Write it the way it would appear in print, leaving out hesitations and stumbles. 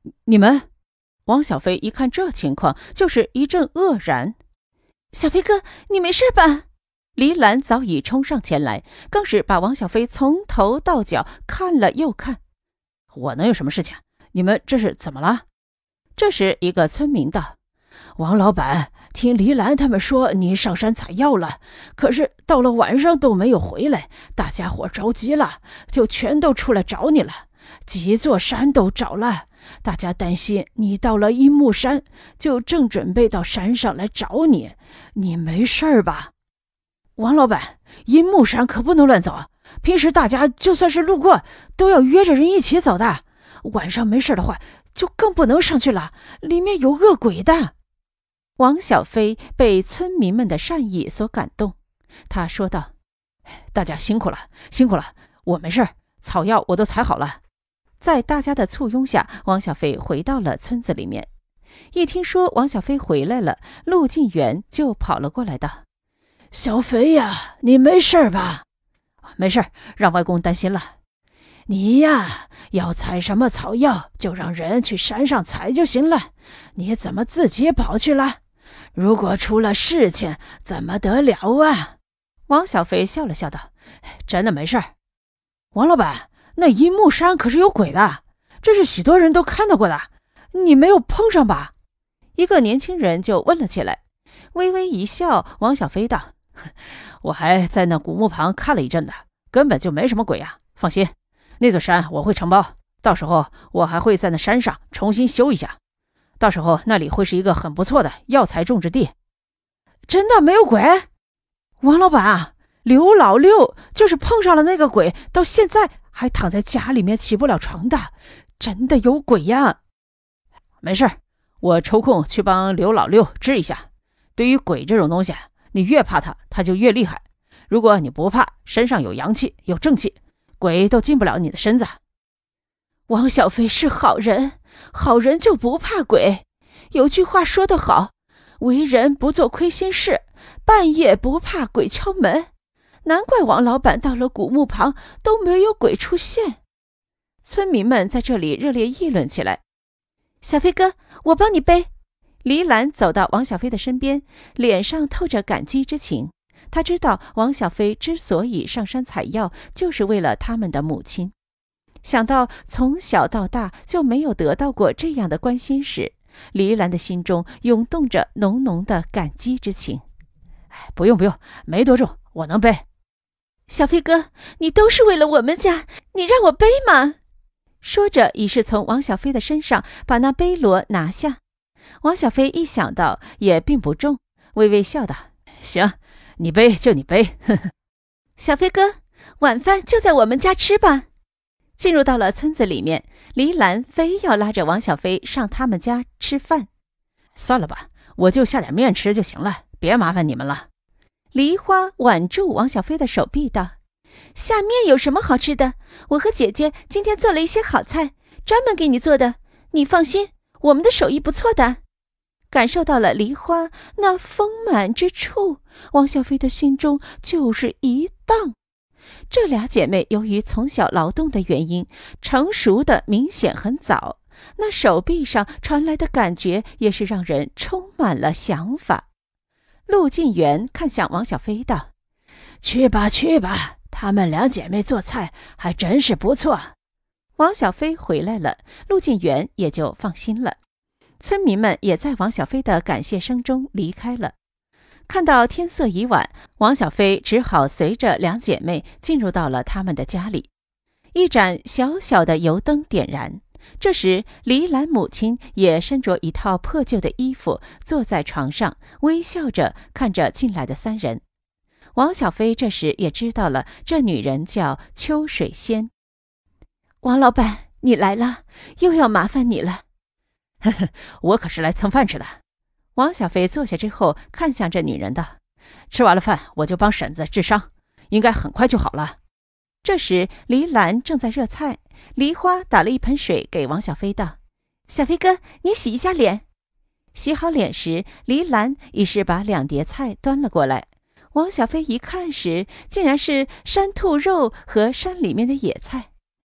你们？王小飞一看这情况，就是一阵愕然。 小飞哥，你没事吧？ 黎兰早已冲上前来，更是把王小飞从头到脚看了又看。我能有什么事情？你们这是怎么了？这时一个村民道：王老板，听黎兰他们说你上山采药了，可是到了晚上都没有回来，大家伙着急了，就全都出来找你了，几座山都找了，大家担心你到了阴木山，就正准备到山上来找你，你没事吧？王老板，阴木山可不能乱走，平时大家就算是路过，都要约着人一起走的，晚上没事的话，就更不能上去了，里面有恶鬼的。王小飞被村民们的善意所感动，他说道：大家辛苦了，辛苦了，我没事，草药我都采好了。在大家的簇拥下，王小飞回到了村子里面。一听说王小飞回来了，陆晋元就跑了过来道：小飞呀，你没事吧？没事，让外公担心了。你呀，要采什么草药，就让人去山上采就行了，你怎么自己跑去了？如果出了事情，怎么得了啊？王小飞笑了笑道：真的没事。王老板，那阴木山可是有鬼的，这是许多人都看到过的，你没有碰上吧？一个年轻人就问了起来。微微一笑，王小飞道：我还在那古墓旁看了一阵的，根本就没什么鬼啊，放心，那座山我会承包，到时候我还会在那山上重新修一下，到时候那里会是一个很不错的药材种植地。真的没有鬼？王老板啊，刘老六就是碰上了那个鬼，到现在还躺在家里面起不了床的，真的有鬼呀。没事，我抽空去帮刘老六治一下。对于鬼这种东西，你越怕它，它就越厉害。如果你不怕，身上有阳气，有正气，鬼都进不了你的身子。王小飞是好人，好人就不怕鬼。有句话说得好，为人不做亏心事，半夜不怕鬼敲门。难怪王老板到了古墓旁都没有鬼出现。村民们在这里热烈议论起来。 小飞哥，我帮你背。 黎兰走到王小飞的身边，脸上透着感激之情。他知道王小飞之所以上山采药，就是为了他们的母亲。想到从小到大就没有得到过这样的关心时，黎兰的心中涌动着浓浓的感激之情。不用，没多重，我能背。 小飞哥，你都是为了我们家，你让我背吗？ 说着已是从王小飞的身上把那背箩拿下。王小飞一想到也并不重，微微笑道：行，你背就你背。 小飞哥，晚饭就在我们家吃吧。 进入到了村子里面，黎兰非要拉着王小飞上他们家吃饭。算了吧，我就下点面吃就行了，别麻烦你们了。梨花挽住王小飞的手臂道： 下面有什么好吃的？我和姐姐今天做了一些好菜，专门给你做的，你放心，我们的手艺不错的。 感受到了梨花那丰满之处，王小飞的心中就是一荡。这俩姐妹由于从小劳动的原因，成熟的明显很早，那手臂上传来的感觉也是让人充满了想法。陆晋元看向王小飞道：去吧，她们两姐妹做菜还真是不错。王小飞回来了，陆晋元也就放心了。村民们也在王小飞的感谢声中离开了。看到天色已晚，王小飞只好随着两姐妹进入到了他们的家里。一盏小小的油灯点燃，这时黎兰母亲也身着一套破旧的衣服，坐在床上，微笑着看着进来的三人。王小飞这时也知道了，这女人叫秋水仙。 王老板，你来了，又要麻烦你了。 呵呵，我可是来蹭饭吃的。王小飞坐下之后，看向这女人道：吃完了饭，我就帮婶子治伤，应该很快就好了。这时黎兰正在热菜，梨花打了一盆水给王小飞道： 小飞哥，你洗一下脸。 洗好脸时，黎兰已是把2碟菜端了过来。王小飞一看时，竟然是山兔肉和山里面的野菜。